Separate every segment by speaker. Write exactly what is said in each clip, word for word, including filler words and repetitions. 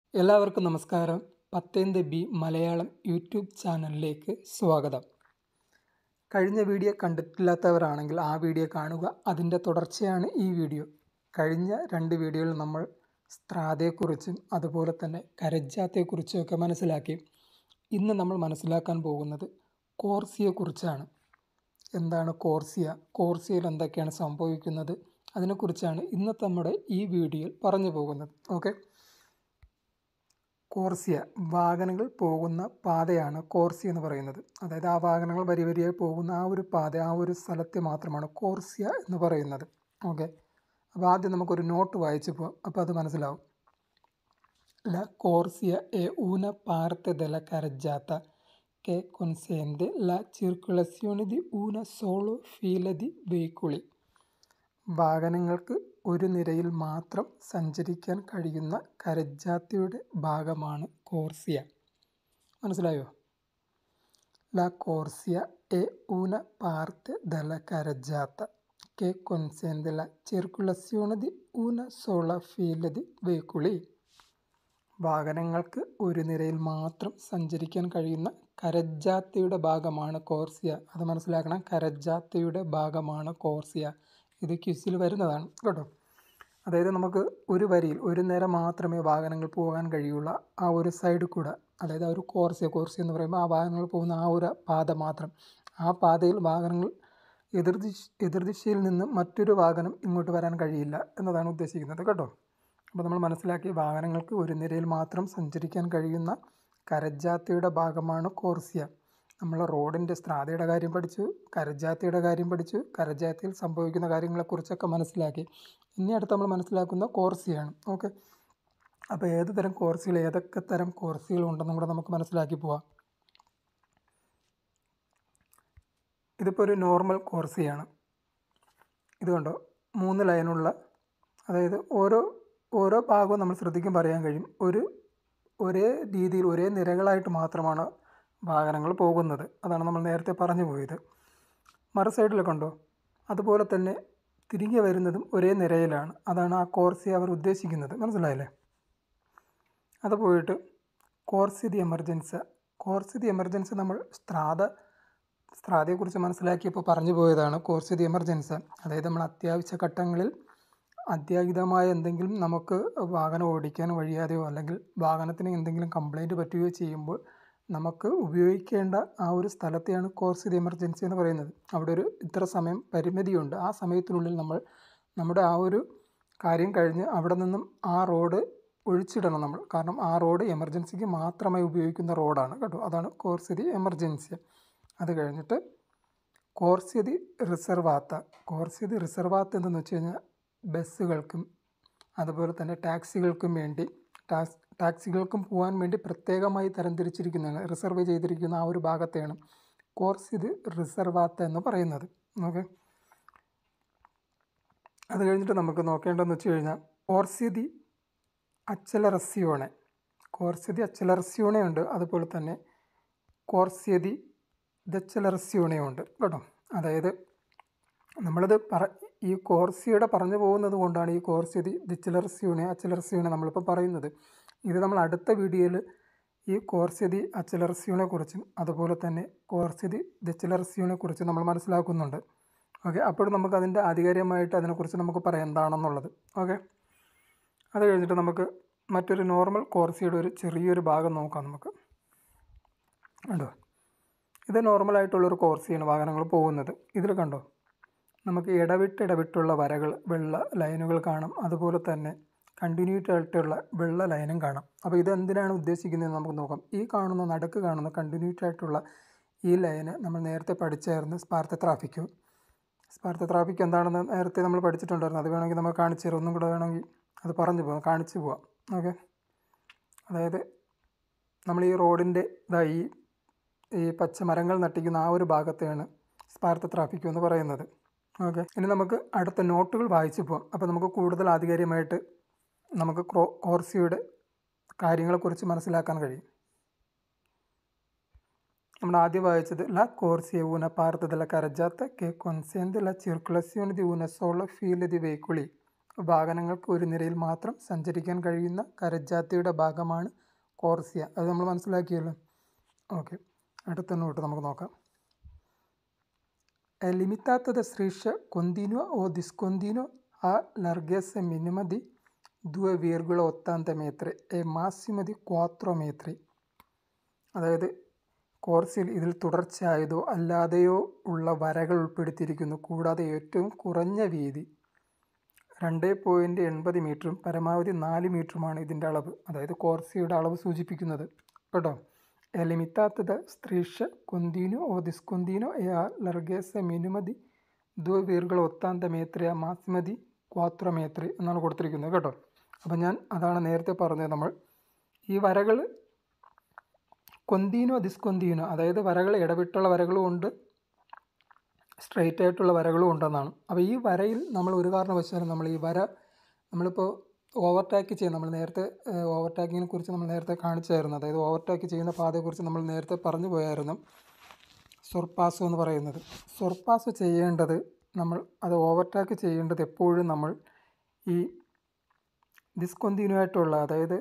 Speaker 1: എല്ലാവർക്കും നമസ്കാരം. പത്തേന്ത് B Malayalam YouTube ചാനലിലേക്ക് സ്വാഗതം. കഴിഞ്ഞ വീഡിയോ കണ്ടിട്ടില്ലാത്തവരാണെങ്കിൽ ആ വീഡിയോ കാണുക. അതിൻ്റെ തുടർച്ചയാണ് ഈ വീഡിയോ. കഴിഞ്ഞ രണ്ട് വീഡിയോയിൽ നമ്മൾ സ്ത്രാതയെക്കുറിച്ചും അതുപോലെ തന്നെ കരജാത്തയെക്കുറിച്ചും ഒക്കെ മനസ്സിലാക്കി. ഇന്ന് നമ്മൾ മനസ്സിലാക്കാൻ പോകുന്നത് കോർസിയെക്കുറിച്ചാണ്. എന്താണ് കോർസിയ, കോർസിയയിൽ എന്തൊക്കെയാണ് സംഭവിക്കുന്നത്, അതിനെക്കുറിച്ചാണ് ഇന്നത്തെ നമ്മുടെ ഈ വീഡിയോയിൽ പറഞ്ഞു പോകുന്നത്. ഓക്കെ, കോർസിയ വാഹനങ്ങൾ പോകുന്ന പാതയാണ് കോർസിയ എന്ന് പറയുന്നത്. അതായത് ആ വാഹനങ്ങൾ വരി വരിയായി പോകുന്ന ആ ഒരു പാത, ആ ഒരു സ്ഥലത്തെ മാത്രമാണ് കോർസിയ എന്ന് പറയുന്നത്. ഓക്കെ, അപ്പോൾ ആദ്യം നമുക്കൊരു നോട്ട് വായിച്ചു പോകാം, അപ്പോൾ അത് മനസ്സിലാവും. La corsia è una parte della carreggiata che consente la circolazione di una sola fila di veicoli. വാഹനങ്ങൾക്ക് ഒരു നിരയിൽ മാത്രം സഞ്ചരിക്കാൻ കഴിയുന്ന കരജാത്തയുടെ ഭാഗമാണ് കോർസിയ. മനസ്സിലായോ? La corsia è una parte della carreggiata che consente la circolazione di una sola fila di veicoli. വാഹനങ്ങൾക്ക് ഒരു നിരയിൽ മാത്രം സഞ്ചരിക്കാൻ കഴിയുന്ന കരജാത്തയുടെ ഭാഗമാണ് കോർസിയ. അത് മനസ്സിലാക്കണം, കരജാത്തയുടെ ഭാഗമാണ് കോർസിയ. ഇത് ക്വിസിൽ വരുന്നതാണ് കേട്ടോ. അതായത് നമുക്ക് ഒരു വരിയിൽ ഒരു നിര മാത്രമേ വാഹനങ്ങൾ പോകാൻ കഴിയുള്ളൂ, ആ ഒരു സൈഡിൽ കൂടെ. അതായത് ആ ഒരു കോർസിയ കോർസിയ എന്ന് പറയുമ്പോൾ ആ വാഹനങ്ങൾ പോകുന്ന ആ ഒരു പാത മാത്രം. ആ പാതയിൽ വാഹനങ്ങൾ എതിർദിശ എതിർദിശയിൽ നിന്ന് മറ്റൊരു വാഹനം ഇങ്ങോട്ട് വരാൻ കഴിയില്ല എന്നതാണ് ഉദ്ദേശിക്കുന്നത് കേട്ടോ. അപ്പോൾ നമ്മൾ മനസ്സിലാക്കി, വാഹനങ്ങൾക്ക് ഒരു നിരയിൽ മാത്രം സഞ്ചരിക്കാൻ കഴിയുന്ന കരജാത്തയുടെ ഭാഗമാണ് കോർസിയ. നമ്മൾ റോഡിൻ്റെ സ്ത്രാതയുടെ കാര്യം പഠിച്ചു, കരജാത്തയുടെ കാര്യം പഠിച്ചു, കരജാത്തയിൽ സംഭവിക്കുന്ന കാര്യങ്ങളെക്കുറിച്ചൊക്കെ മനസ്സിലാക്കി. ഇനി അടുത്ത് നമ്മൾ മനസ്സിലാക്കുന്ന കോർസിയാണ്. ഓക്കെ, അപ്പോൾ ഏത് തരം കോർസികൾ, ഏതൊക്കെ തരം കോർസികളുണ്ടെന്നും കൂടെ നമുക്ക് മനസ്സിലാക്കി പോവാം. ഇതിപ്പോൾ ഒരു നോർമൽ കോർസിയാണ്. ഇത് കണ്ടോ, മൂന്ന് ലൈനുള്ള, അതായത് ഓരോ ഓരോ ഭാഗവും നമ്മൾ ശ്രദ്ധിക്കും പറയാൻ കഴിയും. ഒരു ഒരേ രീതിയിൽ ഒരേ നിരകളായിട്ട് മാത്രമാണ് വാഹനങ്ങൾ പോകുന്നത്. അതാണ് നമ്മൾ നേരത്തെ പറഞ്ഞു പോയത്. മറു സൈഡിൽ കണ്ടോ, അതുപോലെ തന്നെ തിരികെ വരുന്നതും ഒരേ നിരയിലാണ്. അതാണ് ആ കോർസിയ അവർ ഉദ്ദേശിക്കുന്നത്. മനസ്സിലായില്ലേ? അത് പോയിട്ട് കോർസി ദി എമർജൻസി. കോർസി ദി എമർജൻസി നമ്മൾ സ്ത്രാത സ്ത്രാതയെക്കുറിച്ച് മനസ്സിലാക്കിയപ്പോൾ പറഞ്ഞു പോയതാണ് കോർസി ദി എമർജൻസി. അതായത് നമ്മൾ അത്യാവശ്യ ഘട്ടങ്ങളിൽ അത്യാഹിതമായ എന്തെങ്കിലും നമുക്ക് വാഹനം ഓടിക്കാൻ വഴിയാതെയോ അല്ലെങ്കിൽ വാഹനത്തിന് എന്തെങ്കിലും കംപ്ലൈൻറ്റ് പറ്റുകയോ ചെയ്യുമ്പോൾ നമുക്ക് ഉപയോഗിക്കേണ്ട ആ ഒരു സ്ഥലത്തെയാണ് കോർസ് ദി എമർജൻസി എന്ന് പറയുന്നത്. അവിടെ ഒരു ഇത്ര സമയം പരിമിതിയുണ്ട്. ആ സമയത്തിനുള്ളിൽ നമ്മൾ നമ്മുടെ ആ ഒരു കാര്യം കഴിഞ്ഞ് അവിടെ നിന്നും ആ റോഡ് ഒഴിച്ചിടണം നമ്മൾ. കാരണം ആ റോഡ് എമർജൻസിക്ക് മാത്രമായി ഉപയോഗിക്കുന്ന റോഡാണ് കേട്ടോ. അതാണ് കോർസ് ദി എമർജൻസി. അത് കഴിഞ്ഞിട്ട് കോർസ് ദി റിസർവാത്ത. കോർസ് ദി റിസർവാത്ത എന്തെന്ന് വെച്ച് കഴിഞ്ഞാൽ ബസ്സുകൾക്കും അതുപോലെ തന്നെ ടാക്സികൾക്കും വേണ്ടി ടാക്സ് ടാക്സികൾക്കും പോകാൻ വേണ്ടി പ്രത്യേകമായി തരംതിരിച്ചിരിക്കുന്നതാണ്, റിസർവ് ചെയ്തിരിക്കുന്ന ആ ഒരു ഭാഗത്തെയാണ് കോർസ് ദി റിസർവാത്ത എന്ന് പറയുന്നത്. ഓക്കെ, അത് കഴിഞ്ഞിട്ട് നമുക്ക് നോക്കേണ്ടതെന്ന് വെച്ച് കഴിഞ്ഞാൽ കോർസ് ദി അച്ചലറസിയോണെ. കോർസ് ദി അച്ചലറസിയോണെ ഉണ്ട്, അതുപോലെ തന്നെ കോർസ് ദി ദച്ചലറസിയോണെ ഉണ്ട് കേട്ടോ. അതായത് നമ്മളിത് പറ ഈ കോർസിയുടെ പറഞ്ഞു പോകുന്നത് കൊണ്ടാണ് ഈ കോർസ് ദി ദിച്ചലറസിയോണെ അച്ചലറസിയോണെ നമ്മളിപ്പോൾ പറയുന്നത്. ഇത് നമ്മൾ അടുത്ത വീഡിയോയിൽ ഈ കോർസ് ദി അച്ചലറസിയോണെ കുറിച്ചും അതുപോലെ തന്നെ കോർസ് ദി ദച്ചലറസിയോണെ കുറിച്ചും നമ്മൾ മനസ്സിലാക്കുന്നുണ്ട്. ഓക്കെ, അപ്പോൾ നമുക്ക് അതിൻ്റെ ആധികാരികമായിട്ട് അതിനെക്കുറിച്ച് നമുക്ക് പറയാം എന്താണെന്നുള്ളത്. ഓക്കെ, അത് കഴിഞ്ഞിട്ട് നമുക്ക് മറ്റൊരു നോർമൽ കോർസിയുടെ ഒരു ചെറിയൊരു ഭാഗം നോക്കാം നമുക്ക്. കണ്ടോ, ഇത് നോർമലായിട്ടുള്ളൊരു കോർസിയാണ് വാഹനങ്ങൾ പോകുന്നത്. ഇതിൽ കണ്ടോ, നമുക്ക് ഇടവിട്ട് ഇടവിട്ടുള്ള വരകൾ, വെള്ള ലൈനുകൾ കാണാം. അതുപോലെ തന്നെ കണ്ടിന്യൂറ്റി ആയിട്ടുള്ള വെള്ള ലൈനും കാണാം. അപ്പോൾ ഇതെന്തിനാണ് ഉദ്ദേശിക്കുന്നതെന്ന് നമുക്ക് നോക്കാം. ഈ കാണുന്ന നടുക്ക് കാണുന്ന കണ്ടിന്യൂറ്റി ആയിട്ടുള്ള ഈ ലൈന് നമ്മൾ നേരത്തെ പഠിച്ചായിരുന്നു സ്പാർത്ത ട്രാഫിക്. സ്പാർത്ത ട്രാഫിക് എന്താണെന്ന് നേരത്തെ നമ്മൾ പഠിച്ചിട്ടുണ്ടായിരുന്നു. അത് വേണമെങ്കിൽ നമുക്ക് കാണിച്ചു തരാം. ഒന്നും കൂടെ വേണമെങ്കിൽ അത് പറഞ്ഞു പോകാം, കാണിച്ചു പോവാം. ഓക്കെ, അതായത് നമ്മൾ ഈ റോഡിൻ്റെ ഇതായി ഈ പച്ച മരങ്ങൾ നട്ടിക്കുന്ന ആ ഒരു ഭാഗത്തെയാണ് സ്പാർത്ത ട്രാഫിക് എന്ന് പറയുന്നത്. ഓക്കെ, ഇനി നമുക്ക് അടുത്ത നോട്ടുകൾ വായിച്ചു പോകാം. അപ്പോൾ നമുക്ക് കൂടുതൽ ആധികാരികമായിട്ട് നമുക്ക് ക്രോ കോർസിയുടെ കാര്യങ്ങളെക്കുറിച്ച് മനസ്സിലാക്കാൻ കഴിയും. നമ്മൾ ആദ്യം വായിച്ചത് ല കോർസിയ ഊന പാർത്ത ദella carreggiata che consente la circolazione di una sola fila di veicoli. വാഹനങ്ങൾക്ക് ഒരു നിരയിൽ മാത്രം സഞ്ചരിക്കാൻ കഴിയുന്ന കരജാത്തയുടെ ഭാഗമാണ് കോർസിയ. അത് നമ്മൾ മനസ്സിലാക്കിയല്ലോ. ഓക്കെ, അടുത്ത നോട്ട് നമുക്ക് നോക്കാം. È limitata da strisce continua o discontinua a larghezza minima di due virgola ottanta metri e massima di quattro metri. അതായത് കോർസിയയിൽ ഇതിൽ തുടർച്ചയായതോ അല്ലാതെയോ ഉള്ള വരകൾ ഉൾപ്പെടുത്തിയിരിക്കുന്നു. കൂടാതെ ഏറ്റവും കുറഞ്ഞ വീതി രണ്ട് പോയിൻറ്റ് എൺപത് മീറ്ററും പരമാവധി നാല് മീറ്ററുമാണ് ഇതിൻ്റെ അളവ്. അതായത് കോർസിയയുടെ അളവ് സൂചിപ്പിക്കുന്നത് കേട്ടോ. È limitata da strisce continue o discontinue e ha larghezza minima di due virgola ottanta metri e massima di quattro metri എന്നാണ് കൊടുത്തിരിക്കുന്നത് കേട്ടോ. അപ്പം ഞാൻ അതാണ് നേരത്തെ പറഞ്ഞത്. നമ്മൾ ഈ വരകൾ കൊന്തീനോ ഡിസ്കൊന്തീനോ, അതായത് വരകൾ ഇടവിട്ടുള്ള വരകളും ഉണ്ട്, സ്ട്രെയിറ്റ് ആയിട്ടുള്ള വരകളും ഉണ്ടെന്നാണ്. അപ്പോൾ ഈ വരയിൽ നമ്മൾ ഒരു കാരണവശാലും നമ്മൾ ഈ വര നമ്മളിപ്പോൾ ഓവർടാക്ക് ചെയ്യുക, നമ്മൾ നേരത്തെ ഓവർടാക്കിങ്ങിനെ കുറിച്ച് നമ്മൾ നേരത്തെ കാണിച്ചായിരുന്നു. അതായത് ഓവർടാക്ക് ചെയ്യുന്ന പാതയെക്കുറിച്ച് നമ്മൾ നേരത്തെ പറഞ്ഞു പോയായിരുന്നു. സൊർപ്പാസോ എന്ന് പറയുന്നത്, സൊർപ്പാസോ ചെയ്യേണ്ടത് നമ്മൾ അത് ഓവർടാക്ക് ചെയ്യേണ്ടത് എപ്പോഴും നമ്മൾ ഈ ഡിസ്കണ്ടിന്യൂ ആയിട്ടുള്ള, അതായത്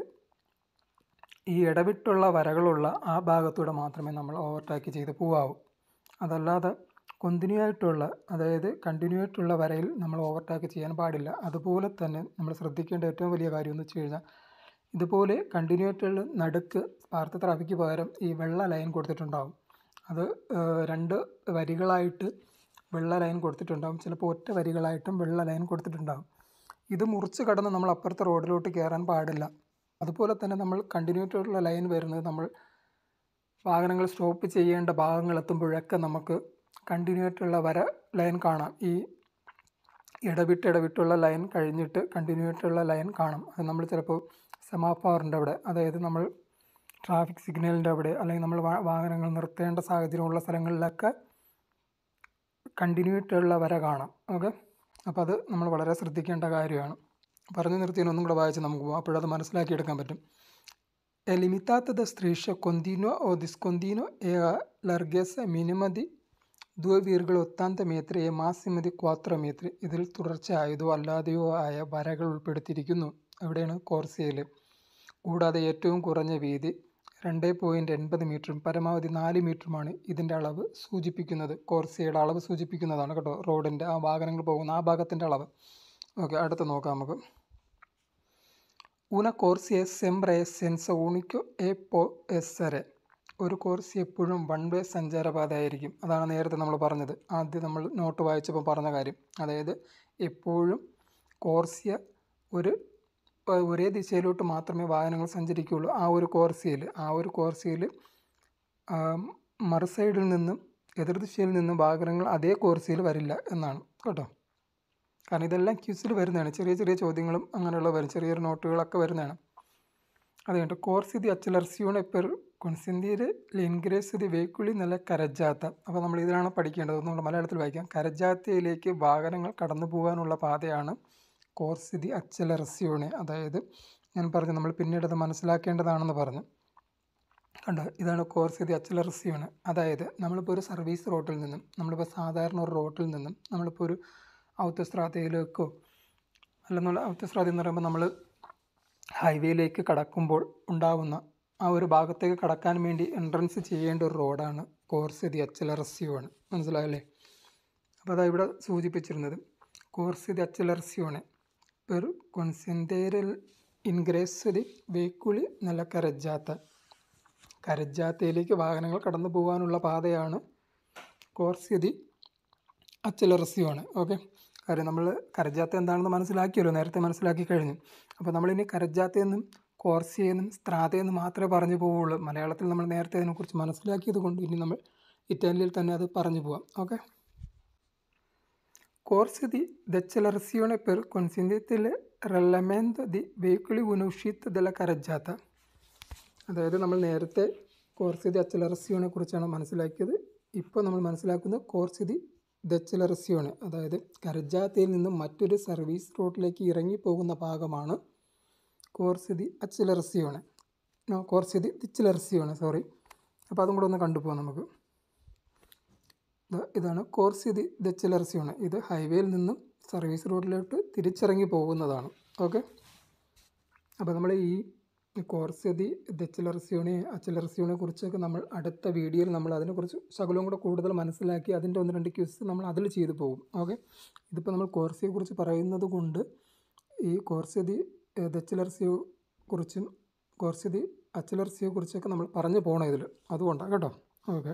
Speaker 1: ഈ ഇടവിട്ടുള്ള വരകളുള്ള ആ ഭാഗത്തൂടെ മാത്രമേ നമ്മൾ ഓവർടാക്ക് ചെയ്ത് പോകാവൂ. അതല്ലാതെ കണ്ടിന്യൂ ആയിട്ടുള്ള, അതായത് കണ്ടിന്യൂ ആയിട്ടുള്ള വരയിൽ നമ്മൾ ഓവർടാക്ക് ചെയ്യാൻ പാടില്ല. അതുപോലെ തന്നെ നമ്മൾ ശ്രദ്ധിക്കേണ്ട ഏറ്റവും വലിയ കാര്യം എന്ന് വെച്ച് കഴിഞ്ഞാൽ, ഇതുപോലെ കണ്ടിന്യൂ ആയിട്ടുള്ള നടുക്ക് പാർത്ത ട്രാഫിക്ക് പകരം ഈ വെള്ള ലൈൻ കൊടുത്തിട്ടുണ്ടാകും. അത് രണ്ട് വരികളായിട്ട് വെള്ള ലൈൻ കൊടുത്തിട്ടുണ്ടാകും, ചിലപ്പോൾ ഒറ്റ വരികളായിട്ടും വെള്ള ലൈൻ കൊടുത്തിട്ടുണ്ടാകും. ഇത് മുറിച്ച് കടന്ന് നമ്മൾ അപ്പുറത്തെ റോഡിലോട്ട് കയറാൻ പാടില്ല. അതുപോലെ തന്നെ നമ്മൾ കണ്ടിന്യൂ ആയിട്ടുള്ള ലൈൻ വരുന്നത് നമ്മൾ വാഹനങ്ങൾ സ്റ്റോപ്പ് ചെയ്യേണ്ട ഭാഗങ്ങൾ എത്തുമ്പോഴൊക്കെ നമുക്ക് കണ്ടിന്യൂ ആയിട്ടുള്ള വര ലൈൻ കാണാം. ഈ ഇടവിട്ട് ഇടവിട്ടുള്ള ലൈൻ കഴിഞ്ഞിട്ട് കണ്ടിന്യൂ ആയിട്ടുള്ള ലൈൻ കാണാം. അത് നമ്മൾ ചിലപ്പോൾ സെമാഫോറിൻ്റെ അവിടെ, അതായത് നമ്മൾ ട്രാഫിക് സിഗ്നലിൻ്റെ അവിടെ, അല്ലെങ്കിൽ നമ്മൾ വാഹനങ്ങൾ നിർത്തേണ്ട സാഹചര്യമുള്ള സ്ഥലങ്ങളിലൊക്കെ കണ്ടിന്യൂ ആയിട്ടുള്ള വര കാണാം. ഓക്കെ, അപ്പോൾ അത് നമ്മൾ വളരെ ശ്രദ്ധിക്കേണ്ട കാര്യമാണ്. പറഞ്ഞു നിർത്തിയതിന് ഒന്നും കൂടെ വായിച്ച് നമുക്ക് പോകാം, അപ്പോഴത് മനസ്സിലാക്കിയെടുക്കാൻ പറ്റും. È limitata da strisce continua o discontinua e ha larghezza minima di due virgola ottanta metri e massima di quattro metri. ഇതിൽ തുടർച്ചയായതോ അല്ലാതെയോ ആയ വരകൾ ഉൾപ്പെടുത്തിയിരിക്കുന്നു. എവിടെയാണ്? കോർസിയയിൽ. കൂടാതെ ഏറ്റവും കുറഞ്ഞ വീതി രണ്ട് പോയിൻറ്റ് എൺപത് മീറ്ററും പരമാവധി നാല് മീറ്ററുമാണ് ഇതിൻ്റെ അളവ് സൂചിപ്പിക്കുന്നത്. കോർസിയയുടെ അളവ് സൂചിപ്പിക്കുന്നതാണ് കേട്ടോ, റോഡിൻ്റെ ആ വാഹനങ്ങൾ പോകുന്ന ആ ഭാഗത്തിൻ്റെ അളവ്. ഓക്കെ, അടുത്ത് നോക്കാം നമുക്ക്. Una corsia è sempre senza unico e può essere. ഒരു കോർസി എപ്പോഴും വൺ വേ സഞ്ചാരപാത ആയിരിക്കും. അതാണ് നേരത്തെ നമ്മൾ പറഞ്ഞത്, ആദ്യം നമ്മൾ നോട്ട് വായിച്ചപ്പോൾ പറഞ്ഞ കാര്യം. അതായത് എപ്പോഴും കോർസിയ ഒരു ഒരേ ദിശയിലോട്ട് മാത്രമേ വാഹനങ്ങൾ സഞ്ചരിക്കുകയുള്ളൂ. ആ ഒരു കോർസിയയിൽ ആ ഒരു കോർസിയയിൽ മറു സൈഡിൽ നിന്നും എതിർദിശയിൽ നിന്നും വാഹനങ്ങൾ അതേ കോർസിയയിൽ വരില്ല എന്നാണ് കേട്ടോ. കാരണം ഇതെല്ലാം ക്യൂസിൽ വരുന്നതാണ്, ചെറിയ ചെറിയ ചോദ്യങ്ങളും അങ്ങനെയുള്ള വരും, ചെറിയൊരു നോട്ടുകളൊക്കെ വരുന്നതാണ്. അത് കഴിഞ്ഞിട്ട് corsi di accelerazione per consentire l'ingresso di veicoli nella carreggiata. അപ്പോൾ നമ്മൾ ഇതിലാണ് പഠിക്കേണ്ടത്. നമ്മൾ മലയാളത്തിൽ വായിക്കാം. കരജാത്തയിലേക്ക് വാഹനങ്ങൾ കടന്നു പോകാനുള്ള പാതയാണ് corsi di accelerazione. അതായത് ഞാൻ പറഞ്ഞു നമ്മൾ പിന്നീട് അത് മനസ്സിലാക്കേണ്ടതാണെന്ന് പറഞ്ഞു. കണ്ടോ, ഇതാണ് corsi di accelerazione. അതായത് നമ്മളിപ്പോൾ ഒരു സർവീസ് റോട്ടിൽ നിന്നും, നമ്മളിപ്പോൾ സാധാരണ ഒരു റോട്ടിൽ നിന്നും നമ്മളിപ്പോൾ ഒരു ഔത്തസ്ത്രാതയിലേക്കോ, അല്ലെന്നുള്ള ഔത്തസ്ത്രാത എന്ന് പറയുമ്പോൾ നമ്മൾ ഹൈവേയിലേക്ക് കടക്കുമ്പോൾ ഉണ്ടാകുന്ന ആ ഒരു ഭാഗത്തേക്ക് കടക്കാൻ വേണ്ടി എൻട്രൻസ് ചെയ്യേണ്ട ഒരു റോഡാണ് corsi di accelerazione. മനസ്സിലായല്ലേ? അപ്പോൾ അതാ ഇവിടെ സൂചിപ്പിച്ചിരുന്നത് corsi di accelerazione per consentire l'ingresso di veicoli nella carreggiata. കരജാത്തയിലേക്ക് വാഹനങ്ങൾ കടന്നു പോകാനുള്ള പാതയാണ് corsi di accelerazione. ഓക്കെ, കാര്യം നമ്മൾ കരജാത്ത എന്താണെന്ന് മനസ്സിലാക്കിയല്ലോ, നേരത്തെ മനസ്സിലാക്കി കഴിഞ്ഞു. അപ്പോൾ നമ്മളിനി കരജാത്തയെന്നും കോർസിയെന്നും സ്ത്രാതയെന്നും മാത്രമേ പറഞ്ഞു പോവുള്ളൂ. മലയാളത്തിൽ നമ്മൾ നേരത്തെ അതിനെക്കുറിച്ച് മനസ്സിലാക്കിയത് കൊണ്ട് ഇനി നമ്മൾ ഇറ്റാലിയയിൽ തന്നെ അത് പറഞ്ഞു പോവാം. Okay, corsi di accelerazione per consentire il rallentamento di veicoli in uscita dalla carreggiata. അതായത് നമ്മൾ നേരത്തെ corsi di accelerazione കുറിച്ചാണ് മനസ്സിലാക്കിയത്. ഇപ്പോൾ നമ്മൾ മനസ്സിലാക്കുന്നത് corsi di accelerazione, അതായത് കരജാത്തയിൽ നിന്നും മറ്റൊരു സർവീസ് റോഡിലേക്ക് ഇറങ്ങിപ്പോകുന്ന ഭാഗമാണ് corsi di accelerazione. No corsi di accelerazione, sorry. അപ്പോൾ അതും കൂടെ ഒന്ന് കണ്ടുപോകാം നമുക്ക്. ഇതാണ് corsi di accelerazione. ഇത് ഹൈവേയിൽ നിന്നും സർവീസ് റോഡിലോട്ട് തിരിച്ചിറങ്ങി പോകുന്നതാണ്. ഓക്കെ, അപ്പോൾ നമ്മൾ ഈ കോർസ്യ ദി ഡെച്ചിലറസിയോണെ അച്ചലറസിയോണെ കുറിച്ചൊക്കെ നമ്മൾ അടുത്ത വീഡിയോയിൽ നമ്മൾ അതിനെക്കുറിച്ച് ശകലവും കൂടെ കൂടുതൽ മനസ്സിലാക്കി അതിൻ്റെ ഒന്ന് രണ്ട് ക്വിസ് നമ്മൾ അതിൽ ചെയ്തു പോകും. ഓക്കെ, ഇതിപ്പോൾ നമ്മൾ കോർസ്യയെ കുറിച്ച് പറയുന്നത് കൊണ്ട് ഈ കോർസ്യ ദി ഡെച്ചിലറസിയോ കുറിച്ചും കോർസ്യ ദി അച്ചലറസിയെ കുറിച്ചൊക്കെ നമ്മൾ പറഞ്ഞു പോകണം ഇതിൽ, അതുകൊണ്ടാണ് കേട്ടോ. ഓക്കെ,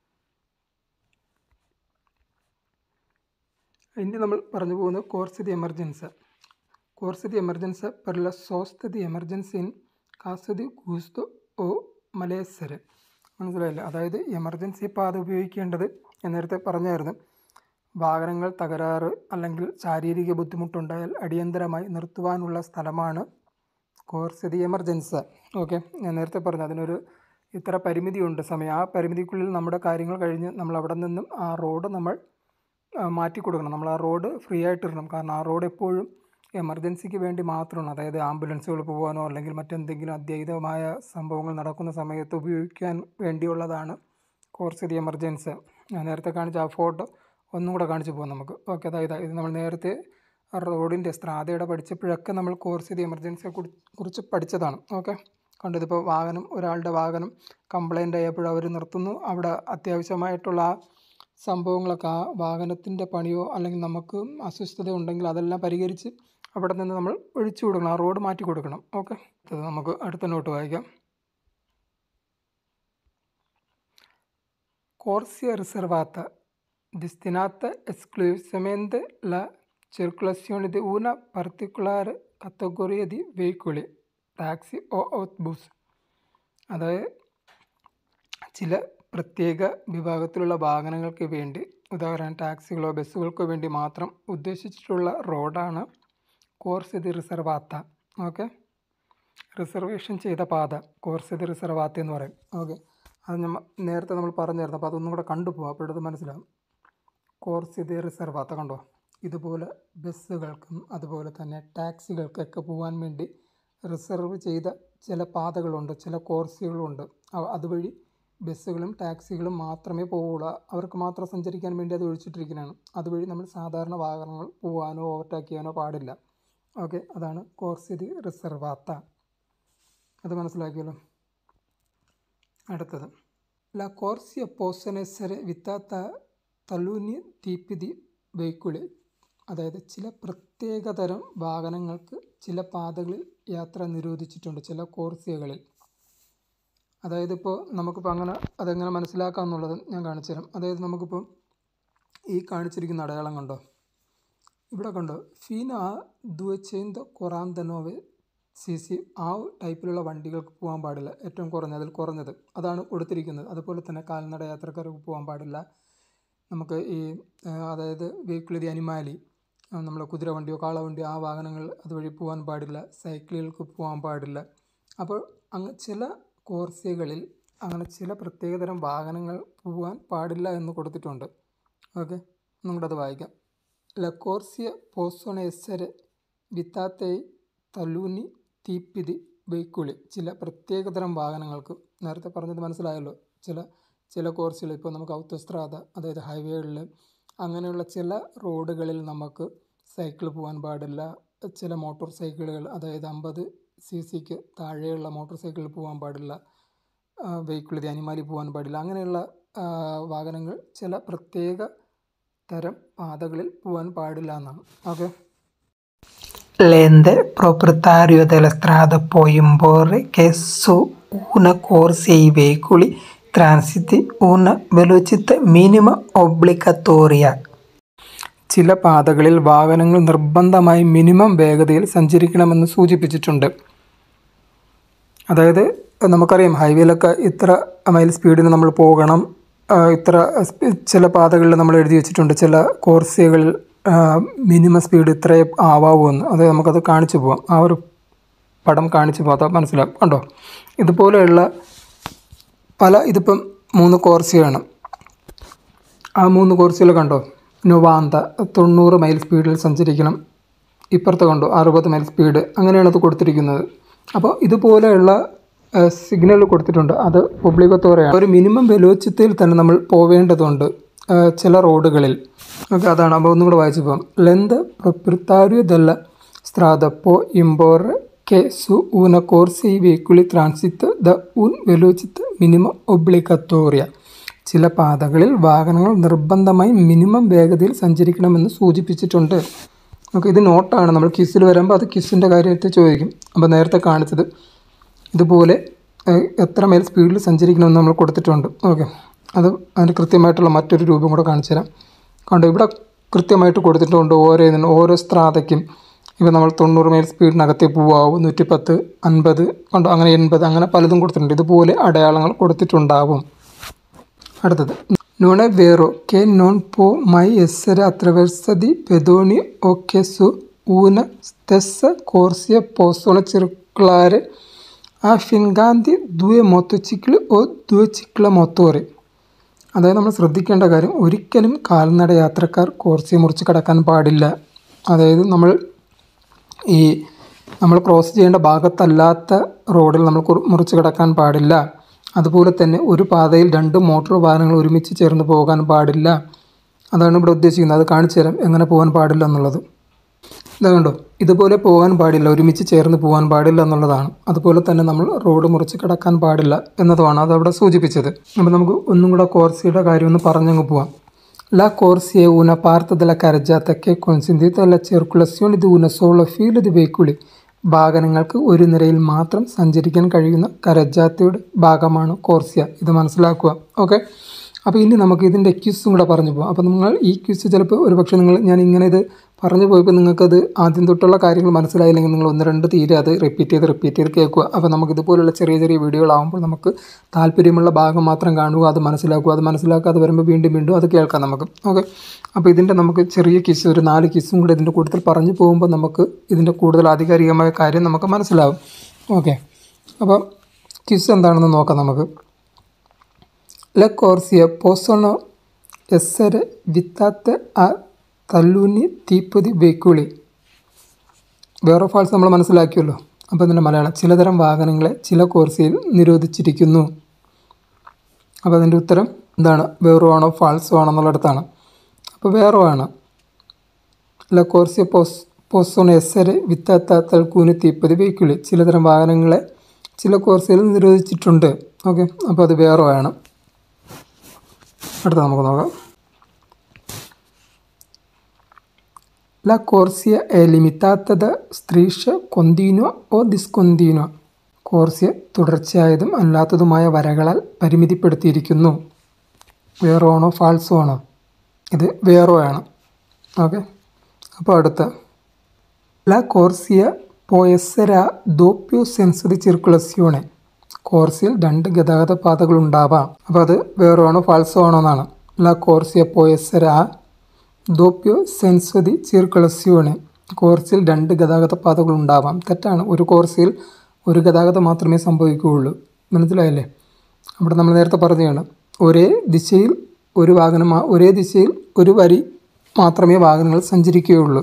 Speaker 1: ഇനി നമ്മൾ പറഞ്ഞു പോകുന്നത് കോർസ്യ ദി എമർജൻസ്. കോർസ്യ ദി എമർജൻസ് per la sosta di emergency in caso di gusto o malessere. മനസ്സിലായില്ല? അതായത് എമർജൻസി പാത ഉപയോഗിക്കേണ്ടത് ഞാൻ നേരത്തെ പറഞ്ഞായിരുന്നു. വാഹനങ്ങൾ തകരാറ് അല്ലെങ്കിൽ ശാരീരിക ബുദ്ധിമുട്ടുണ്ടായാൽ അടിയന്തരമായി നിർത്തുവാനുള്ള സ്ഥലമാണ് കോർസ്യ ദി എമർജൻസ്. ഓക്കെ, ഞാൻ നേരത്തെ പറഞ്ഞു അതിനൊരു ഇത്ര പരിമിതിയുണ്ട് സമയം. ആ പരിമിതിക്കുള്ളിൽ നമ്മുടെ കാര്യങ്ങൾ കഴിഞ്ഞ് നമ്മൾ അവിടെ നിന്നും ആ റോഡ് നമ്മൾ മാറ്റി കൊടുക്കണം. നമ്മൾ ആ റോഡ് ഫ്രീ ആയിട്ടിടണം. കാരണം ആ റോഡ് എപ്പോഴും എമർജൻസിക്ക് വേണ്ടി മാത്രമാണ്. അതായത് ആംബുലൻസുകൾ പോകാനോ അല്ലെങ്കിൽ മറ്റെന്തെങ്കിലും അത്യാഹിതമായ സംഭവങ്ങൾ നടക്കുന്ന സമയത്ത് ഉപയോഗിക്കാൻ വേണ്ടിയുള്ളതാണ് കോർസ്യ ദി എമർജൻസി. ഞാൻ നേരത്തെ കാണിച്ച ആ ഫോട്ടോ ഒന്നും കൂടെ കാണിച്ചു പോകാം നമുക്ക്. ഓക്കെ, അതായത് ഇത് നമ്മൾ നേരത്തെ റോഡിൻ്റെ സ്ത്രാതയുടെ പഠിച്ചപ്പോഴൊക്കെ നമ്മൾ കോർസ്യ ദി എമർജൻസിയെ കുറിച്ച് പഠിച്ചതാണ്. ഓക്കെ, കണ്ടതിപ്പോൾ വാഹനം ഒരാളുടെ വാഹനം കംപ്ലൈൻ്റ് ആയപ്പോൾ അവർ നിർത്തുന്നു. അവിടെ അത്യാവശ്യമായിട്ടുള്ള ആ സംഭവങ്ങളൊക്കെ ആ വാഹനത്തിൻ്റെ പണിയോ അല്ലെങ്കിൽ നമുക്ക് അസ്വസ്ഥത ഉണ്ടെങ്കിൽ അതെല്ലാം പരിഹരിച്ച് അവിടെ നിന്ന് നമ്മൾ ഒഴിച്ചു കൊടുക്കണം, ആ റോഡ് മാറ്റി കൊടുക്കണം. ഓക്കെ, അത് നമുക്ക് അടുത്ത നോട്ട് വായിക്കാം. കോർസ്യ റിസർവാത്ത destinata esclusivamente la circolazione di una particolare categoria di veicoli, taxi o autobus. അതായത് ചില പ്രത്യേക വിഭാഗത്തിലുള്ള വാഹനങ്ങൾക്ക് വേണ്ടി, ഉദാഹരണം ടാക്സികളോ ബസ്സുകൾക്കോ വേണ്ടി മാത്രം ഉദ്ദേശിച്ചിട്ടുള്ള റോഡാണ് കോർസ്യ ദി റിസർവാത്ത. ഓക്കെ, റിസർവേഷൻ ചെയ്ത പാത കോർസ്യ ദി റിസർവാത്ത എന്ന് പറയും. ഓക്കെ, അത് നമ്മൾ നേരത്തെ നമ്മൾ പറഞ്ഞായിരുന്നു. അപ്പോൾ അതൊന്നും കൂടെ കണ്ടുപോകാം, അപ്പോഴത് മനസ്സിലാകും. കോർസ്യ ദി റിസർവാത്ത കണ്ടോ, ഇതുപോലെ ബസ്സുകൾക്കും അതുപോലെ തന്നെ ടാക്സികൾക്കൊക്കെ പോകാൻ വേണ്ടി റിസർവ് ചെയ്ത ചില പാതകളുണ്ട്, ചില കോർസ്യകളുണ്ട്. അതുവഴി ബസ്സുകളും ടാക്സികളും മാത്രമേ പോവുള്ളൂ, അവർക്ക് മാത്രം സഞ്ചരിക്കാൻ വേണ്ടി അത് ഒഴിച്ചിട്ടിരിക്കുന്നതാണ്. അതുവഴി നമ്മൾ സാധാരണ വാഹനങ്ങൾ പോകാനോ ഓവർടേക്ക് ചെയ്യാനോ പാടില്ല. ഓക്കെ, അതാണ് കോർസ്യ ദി റിസർവാത്ത. അത് മനസ്സിലാക്കിയല്ലോ. അടുത്തത് ല കോർസ്യ possono essere vietata taluni tipi di veicoli. അതായത് ചില പ്രത്യേകതരം വാഹനങ്ങൾക്ക് ചില പാതകളിൽ യാത്ര നിരോധിച്ചിട്ടുണ്ട്, ചില കോർസ്യകളിൽ. അതായത് ഇപ്പോൾ നമുക്കിപ്പോൾ അങ്ങനെ അതെങ്ങനെ മനസ്സിലാക്കാമെന്നുള്ളത് ഞാൻ കാണിച്ചു തരാം. അതായത് നമുക്കിപ്പോൾ ഈ കാണിച്ചിരിക്കുന്ന അടയാളം കണ്ടോ, ഇവിടെ കണ്ടോ, ഫീന ദുവച്ചേന്ത കൊറാന്തനോവെ സി സി ആ ടൈപ്പിലുള്ള വണ്ടികൾക്ക് പോകാൻ പാടില്ല. ഏറ്റവും കുറഞ്ഞ അതിൽ കുറഞ്ഞത് അതാണ് കൊടുത്തിരിക്കുന്നത്. അതുപോലെ തന്നെ കാൽനട യാത്രക്കാർക്ക് പോകാൻ പാടില്ല. നമുക്ക് ഈ അതായത് വെഹിക്കിൾ ദി അനിമാലി, നമ്മൾ കുതിര വണ്ടിയോ കാളവണ്ടിയോ ആ വാഹനങ്ങൾ അതുവഴി പോകാൻ പാടില്ല. സൈക്കിളുകൾക്ക് പോകാൻ പാടില്ല. അപ്പോൾ അങ്ങ് ചില കോർസ്യകളിൽ അങ്ങനെ ചില പ്രത്യേകതരം വാഹനങ്ങൾ പോകാൻ പാടില്ല എന്ന് കൊടുത്തിട്ടുണ്ട്. ഓക്കെ, നിങ്ങളത് വായിക്കാം. ല കോർസ്യ possono essere vietata taluni tipi di veicoli. ചില പ്രത്യേകതരം വാഹനങ്ങൾക്ക്, നേരത്തെ പറഞ്ഞത് മനസ്സിലായല്ലോ. ചില ചില കോർസ്യകൾ ഇപ്പോൾ നമുക്ക് ഔത്തോസ്ട്രാദ അതായത് ഹൈവേകളിൽ അങ്ങനെയുള്ള ചില റോഡുകളിൽ നമുക്ക് സൈക്കിൾ പോകാൻ പാടില്ല. ചില മോട്ടോർ സൈക്കിളുകൾ അതായത് അമ്പത് സി സിക്ക് താഴെയുള്ള മോട്ടോർ സൈക്കിൾ പോകാൻ പാടില്ല. വെഹിക്കിൾ ദി അനിമാലി പോകാൻ പാടില്ല. അങ്ങനെയുള്ള വാഹനങ്ങൾ ചില പ്രത്യേക തരം പാതകളിൽ പോകാൻ പാടില്ല എന്നാണ്. Okay,
Speaker 2: l'ente proprietario della strada può imporre che su una corsia i veicoli transiti una velocità minima obbligatoria.
Speaker 1: ചില പാതകളിൽ വാഹനങ്ങൾ നിർബന്ധമായി മിനിമം വേഗതയിൽ സഞ്ചരിക്കണമെന്ന് സൂചിപ്പിച്ചിട്ടുണ്ട്. അതായത് നമുക്കറിയാം ഹൈവേയിലൊക്കെ ഇത്ര മൈൽ സ്പീഡിന് നമ്മൾ പോകണം, ഇത്ര ചില പാതകളിൽ നമ്മൾ എഴുതി വെച്ചിട്ടുണ്ട്. ചില കോർസ്യകളിൽ മിനിമം സ്പീഡ് ഇത്രേ ആവാവുമെന്ന്. അത് നമുക്കത് കാണിച്ചു പോകാം. ആ ഒരു പടം കാണിച്ചു പോകാം, മനസ്സിലാവും. കണ്ടോ, ഇതുപോലെയുള്ള പല ഇതിപ്പം മൂന്ന് കോർസ്യയാണ്. ആ മൂന്ന് കോർസ്യകൾ കണ്ടോ, നൊവാന്ത തൊണ്ണൂറ് മൈൽ സ്പീഡിൽ സഞ്ചരിക്കണം. ഇപ്പുറത്ത് കണ്ടോ അറുപത് മൈൽ സ്പീഡ്, അങ്ങനെയാണ് അത് കൊടുത്തിരിക്കുന്നത്. അപ്പോൾ ഇതുപോലെയുള്ള സിഗ്നൽ കൊടുത്തിട്ടുണ്ട്. അത് ഒബ്ലിഗത്തോറിയാണ്. ഒരു മിനിമം വെലോസിറ്റിയിൽ തന്നെ നമ്മൾ പോവേണ്ടതുണ്ട് ചില റോഡുകളിൽ. ഓക്കെ, അതാണ്. അപ്പോൾ ഒന്നും കൂടെ വായിച്ചു പോകാം. ലെന്ത് പ്രൊപ്രിത്താrio della strada può imporre che su una corsia i veicoli transita da un velocità minima obbligatoria. ചില പാതകളിൽ വാഹനങ്ങൾ നിർബന്ധമായി മിനിമം വേഗതയിൽ സഞ്ചരിക്കണമെന്ന് സൂചിപ്പിച്ചിട്ടുണ്ട്. ഓക്കെ, ഇത് നോട്ടാണ്. നമ്മൾ ക്വിസിൽ വരുമ്പോൾ അത് ക്വിസിൻ്റെ കാര്യത്തിൽ ചോദിക്കും. അപ്പോൾ നേരത്തെ കാണിച്ചത് ഇതുപോലെ എത്ര മൈൽ സ്പീഡിൽ സഞ്ചരിക്കണമെന്ന് നമ്മൾ കൊടുത്തിട്ടുണ്ട്. ഓക്കെ, അത് അതിന് കൃത്യമായിട്ടുള്ള മറ്റൊരു രൂപം കൂടെ കാണിച്ചു തരാം. കണ്ടോ, ഇവിടെ കൃത്യമായിട്ട് കൊടുത്തിട്ടുണ്ട് ഓരോ ഓരോ സ്ത്രാതയ്ക്കും. ഇപ്പോൾ നമ്മൾ തൊണ്ണൂറ് മൈൽ സ്പീഡിനകത്തേ പോവാവും, നൂറ്റി പത്ത്, അൻപത്, കണ്ടോ, അങ്ങനെ എൺപത്, അങ്ങനെ പലതും കൊടുത്തിട്ടുണ്ട്. ഇതുപോലെ അടയാളങ്ങൾ കൊടുത്തിട്ടുണ്ടാവും. അടുത്തത്, non è vero che non può mai essere attraverso di pedoni o che su una stessa corsia possono circolare affiancati due motocicli o due ciclomotori. അതായത് നമ്മൾ ശ്രദ്ധിക്കേണ്ട കാര്യം, ഒരിക്കലും കാൽനട യാത്രക്കാർ കോർസിയെ മുറിച്ച് കടക്കാൻ പാടില്ല. അതായത് നമ്മൾ ഈ നമ്മൾ ക്രോസ് ചെയ്യേണ്ട ഭാഗത്തല്ലാത്ത റോഡിൽ നമ്മൾ മുറിച്ച് കടക്കാൻ പാടില്ല. അതുപോലെ തന്നെ ഒരു പാതയിൽ രണ്ട് മോട്ടോർ വാഹനങ്ങൾ ഒരുമിച്ച് ചേർന്ന് പോകാൻ പാടില്ല. അതാണ് ഇവിടെ ഉദ്ദേശിക്കുന്നത്. അത് കാണിച്ചു തരാം എങ്ങനെ പോകാൻ പാടില്ല എന്നുള്ളത്. ഇതാ കണ്ടോ, ഇതുപോലെ പോകാൻ പാടില്ല, ഒരുമിച്ച് ചേർന്ന് പോകാൻ പാടില്ല എന്നുള്ളതാണ്. അതുപോലെ തന്നെ നമ്മൾ റോഡ് മുറിച്ച് കടക്കാൻ പാടില്ല എന്നതുമാണ് അതവിടെ സൂചിപ്പിച്ചത്. അപ്പോൾ നമുക്ക് ഒന്നും കൂടെ കോർസിയുടെ കാര്യം ഒന്ന് പറഞ്ഞങ്ങ് പോവാം. La corsia è una parte della carreggiata che consente la circolazione di una sola fila di veicoli. വാഹനങ്ങൾക്ക് ഒരു നിരയിൽ മാത്രം സഞ്ചരിക്കാൻ കഴിയുന്ന കരജാത്തയുടെ ഭാഗമാണ് കോർസിയ. ഇത് മനസ്സിലാക്കുക. ഓക്കെ, അപ്പോൾ ഇനി നമുക്ക് ഇതിൻ്റെ ക്വിസും കൂടെ പറഞ്ഞു പോകാം. അപ്പോൾ നിങ്ങൾ ഈ ക്വിസ് ചിലപ്പോൾ ഒരു പക്ഷേ നിങ്ങൾ ഞാൻ ഇങ്ങനെ ഇത് പറഞ്ഞു പോയപ്പോൾ നിങ്ങൾക്കത് ആദ്യം തൊട്ടുള്ള കാര്യങ്ങൾ മനസ്സിലായില്ലെങ്കിൽ നിങ്ങൾ ഒന്ന് രണ്ട് തീരെ അത് റിപ്പീറ്റ് ചെയ്ത് റിപ്പീറ്റ് ചെയ്ത് കേൾക്കുക. അപ്പോൾ നമുക്ക് ഇതുപോലുള്ള ചെറിയ ചെറിയ വീഡിയോകളാകുമ്പോൾ നമുക്ക് താല്പര്യമുള്ള ഭാഗം മാത്രം കാണുക, അത് മനസ്സിലാക്കുക. അത് മനസ്സിലാക്കാതെ വരുമ്പോൾ വീണ്ടും വീണ്ടും അത് കേൾക്കാം നമുക്ക്. ഓക്കെ, അപ്പോൾ ഇതിൻ്റെ നമുക്ക് ചെറിയ ക്വിസ് ഒരു നാല് ക്വിസും കൂടെ ഇതിൻ്റെ കൂടുതൽ പറഞ്ഞു പോകുമ്പോൾ നമുക്ക് ഇതിൻ്റെ കൂടുതൽ ആധികാരികമായ കാര്യം നമുക്ക് മനസ്സിലാവും. ഓക്കെ, അപ്പോൾ ക്വിസ് എന്താണെന്ന് നോക്കാം നമുക്ക്. La corsia possono essere viettate a taluni tipi di veicoli. വേറെ ഫാൾസ് നമ്മൾ മനസ്സിലാക്കിയല്ലോ. അപ്പോൾ ഇതിൻ്റെ മലയാളം, ചിലതരം വാഹനങ്ങളെ ചില കോർസിയയിൽ നിരോധിച്ചിരിക്കുന്നു. അപ്പോൾ അതിൻ്റെ ഉത്തരം എന്താണ്? വേറോ ആണോ ഫാൾസോ ആണോ എന്നുള്ളിടത്താണ്. അപ്പോൾ വേറോ ആണ്. La corsia possono essere viettate a taluni tipi di veicoli. ചിലതരം വാഹനങ്ങളെ ചില കോർസിയയിൽ നിരോധിച്ചിട്ടുണ്ട്. ഓക്കെ, അപ്പോൾ അത് വേറോ ആണ്. അടുത്ത നമുക്ക് നോക്കാം. La corsia è limitata da strisce continue o discontinue. കോർസിയ തുടർച്ചയായതും അല്ലാത്തതുമായ വരകളാൽ പരിമിതിപ്പെടുത്തിയിരിക്കുന്നു. വേറോ ആണോ ഫാൾസോ ആണോ? ഇത് വേറോ ആണ്. ഓക്കെ, അപ്പോൾ അടുത്ത, La corsia può essere a doppio senso di circolazione. കോർസിയിൽ രണ്ട് ഗതാഗത പാതകളുണ്ടാവാം. അപ്പോൾ അത് വേറോ ആണോ ഫാൾസോ ആണോ എന്നാണ്. La corsia può essere a doppio senso di circolazione. കോർസിയിൽ രണ്ട് ഗതാഗത പാതകളുണ്ടാവാം. തെറ്റാണ്. ഒരു കോർസിയിൽ ഒരു ഗതാഗതം മാത്രമേ സംഭവിക്കുകയുള്ളൂ. മനസ്സിലായല്ലേ? അവിടെ നമ്മൾ നേരത്തെ പറഞ്ഞതാണ്, ഒരേ ദിശയിൽ ഒരു വാഹനം ഒരേ ദിശയിൽ ഒരു വരി മാത്രമേ വാഹനങ്ങൾ സഞ്ചരിക്കുകയുള്ളൂ.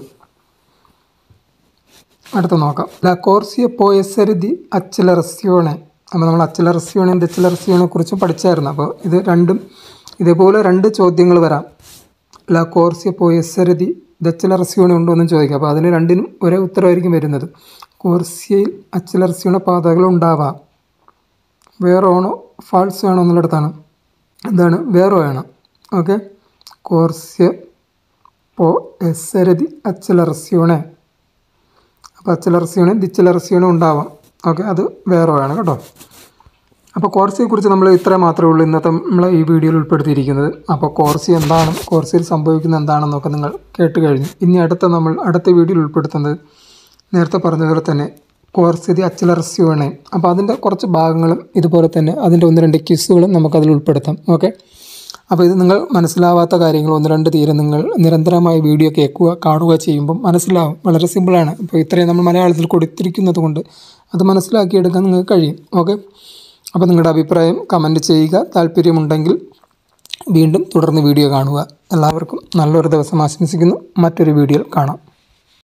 Speaker 1: അടുത്ത നോക്കാം. La corsia può essere di accelerazione. അപ്പോൾ നമ്മൾ അച്ചലറസ്യോണയും ഡെച്ചലറസ്യോണെ കുറിച്ചും പഠിച്ചായിരുന്നു. അപ്പോൾ ഇത് രണ്ടും ഇതേപോലെ രണ്ട് ചോദ്യങ്ങൾ വരാം. ലാ കോർസിയ può essere di ഡെച്ചലറസ്യോണെ ഉണ്ടോ എന്നും ചോദിക്കാം. അപ്പോൾ അതിന് രണ്ടിനും ഒരേ ഉത്തരവായിരിക്കും വരുന്നത്. കോർസിയയിൽ അച്ചലറസ്യോണ പാതകൾ ഉണ്ടാവാം. വേറോ ആണോ ഫാൾസോ ആണോ എന്നുള്ളിടത്താണ്. എന്താണ്? വേറോ ആണ്. ഓക്കെ, കോർസിയ può essere di accelerazione. അപ്പോൾ അച്ചലറസ്യോണയും ഡിച്ചലറസ്യോണും ഉണ്ടാവാം. ഓക്കെ, അത് വേറോ ആണ് കേട്ടോ. അപ്പോൾ കോർസിയെക്കുറിച്ച് നമ്മൾ ഇത്ര മാത്രമേ ഉള്ളൂ ഇന്നത്തെ നമ്മൾ ഈ വീഡിയോയിൽ ഉൾപ്പെടുത്തിയിരിക്കുന്നത്. അപ്പോൾ കോർസി എന്താണ്, കോർസിയിൽ സംഭവിക്കുന്നത് എന്താണെന്നൊക്കെ നിങ്ങൾ കേട്ട് കഴിഞ്ഞു. ഇനി അടുത്ത നമ്മൾ അടുത്ത വീഡിയോയിൽ ഉൾപ്പെടുത്തുന്നത് നേരത്തെ പറഞ്ഞതുപോലെ തന്നെ കോർസി ദി അച്ചലറസ്യോണെ. അപ്പോൾ അതിൻ്റെ കുറച്ച് ഭാഗങ്ങളും ഇതുപോലെ തന്നെ അതിൻ്റെ ഒന്ന് രണ്ട് ക്വിസുകളും നമുക്കതിൽ ഉൾപ്പെടുത്താം. ഓക്കെ, അപ്പോൾ ഇത് നിങ്ങൾ മനസ്സിലാവാത്ത കാര്യങ്ങൾ ഒന്ന് രണ്ട് തീരെ നിങ്ങൾ നിരന്തരമായി വീഡിയോ കേൾക്കുക കാണുക ചെയ്യുമ്പം മനസ്സിലാവും. വളരെ സിമ്പിളാണ്. ഇപ്പോൾ ഇത്രയും നമ്മൾ മലയാളത്തിൽ കൊടുത്തിരിക്കുന്നത് കൊണ്ട് അത് മനസ്സിലാക്കിയെടുക്കാൻ നിങ്ങൾക്ക് കഴിയും. ഓക്കെ, അപ്പോൾ നിങ്ങളുടെ അഭിപ്രായം കമൻറ്റ് ചെയ്യുക. താല്പര്യമുണ്ടെങ്കിൽ വീണ്ടും തുടർന്ന് വീഡിയോ കാണുക. എല്ലാവർക്കും നല്ലൊരു ദിവസം ആശംസിക്കുന്നു. മറ്റൊരു വീഡിയോയിൽ കാണാം.